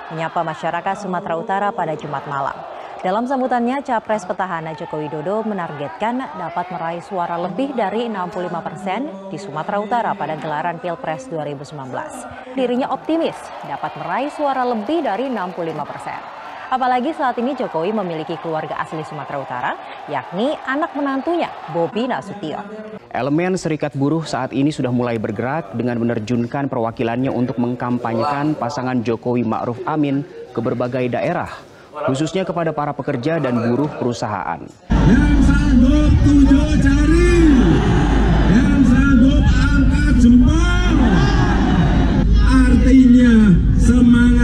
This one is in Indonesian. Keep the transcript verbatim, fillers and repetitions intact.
menyapa masyarakat Sumatera Utara pada Jumat malam. Dalam sambutannya, Capres petahana Joko Widodo menargetkan dapat meraih suara lebih dari enam puluh lima persen di Sumatera Utara pada gelaran Pilpres dua ribu sembilan belas. Dirinya optimis dapat meraih suara lebih dari enam puluh lima persen. Apalagi saat ini Jokowi memiliki keluarga asli Sumatera Utara, yakni anak menantunya, Bobi Nasution. Elemen Serikat Buruh saat ini sudah mulai bergerak dengan menerjunkan perwakilannya untuk mengkampanyekan pasangan Jokowi Ma'ruf Amin ke berbagai daerah, khususnya kepada para pekerja dan buruh perusahaan. Yang sanggup tunjuk jari, yang sanggup angkat jempol, artinya semangat